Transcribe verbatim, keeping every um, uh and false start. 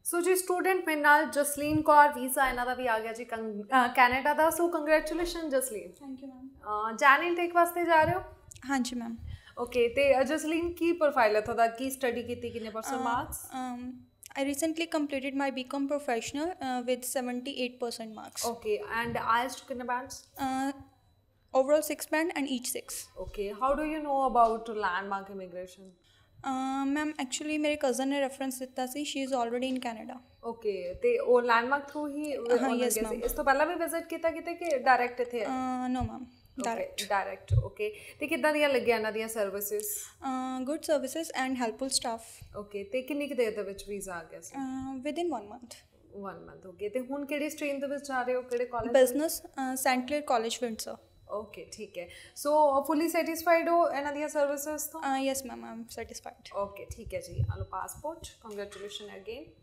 ਸੋ ਜੀ ਸਟੂਡੈਂਟ ਮੇਰੇ ਨਾਲ ਜਸਲੀਨ ਕੌਰ ਵੀਜ਼ਾ ਇਹਨਾਂ ਦਾ ਵੀ ਆ ਗਿਆ ਜੀ ਕੈਨੇਡਾ ਦਾ। So congratulation Jasleen. Thank you ma'am. Jan intake ਵਾਸਤੇ ਜਾ ਰਹੇ ਹੋ? ਹਾਂਜੀ ਮੈਮ। ਓਕੇ, ਤੇ ਜਸਲੀਨ ਕੀ ਪ੍ਰੋਫਾਈਲ ਹੈ ਤੁਹਾਡਾ, ਕੀ ਸਟੱਡੀ ਕੀਤੀ, ਕਿੰਨੇ percent marks? I recently completed my B Com professional uh, with seventy-eight percent marks. Okay, and I E L T S कितने bands? Uh, overall six band and each six. Okay, how do you know about landmark immigration? Uh, ma'am actually मेरे cousin ने reference ਦਿੱਤਾ ਸੀ। she is already in Canada. Okay, ਤੇ ਉਹ landmark through ਹੀ ਹਾਂ yes ma'am. ਇਸ ਤੋਂ ਪਹਿਲਾਂ ਵੀ ਵਿਜ਼ਿਟ ਕੀਤਾ ਕਿਤੇ ਕਿ ਡਾਇਰੈਕਟ ਇੱਥੇ? No ma'am, direct. Direct okay. ਤੇ ਕਿੱਦਾਂ ਦੀਆਂ ਲੱਗੀਆਂ ਇਹਨਾਂ ਦੀਆਂ services? Good services and helpful staff. Okay, ਤੇ ਕਿੰਨੀ ਕੁ ਦੇਰ ਦੇ ਵਿੱਚ ਵੀਜ਼ਾ ਆ ਗਿਆ ਸੀ? Within one month. One month okay. ਤੇ ਹੁਣ ਕਿਹੜੀ ਸਟਰੀਮ ਦੇ ਵਿੱਚ ਜਾ ਰਹੇ ਹੋ, ਕਿਹੜੇ college? Business, Saint Clair college Windsor. Okay ਠੀਕ ਹੈ। ਸੋ ਫੁੱਲੀ ਸੈਟੀਸਫਾਈਡ ਹੋ ਇਹਨਾਂ ਦੀਆਂ ਸਰਵਿਸਿਜ਼ ਤੋਂ? Yes ma'am, I am satisfied. Okay ਠੀਕ ਹੈ ਜੀ। Also passport, congratulation again.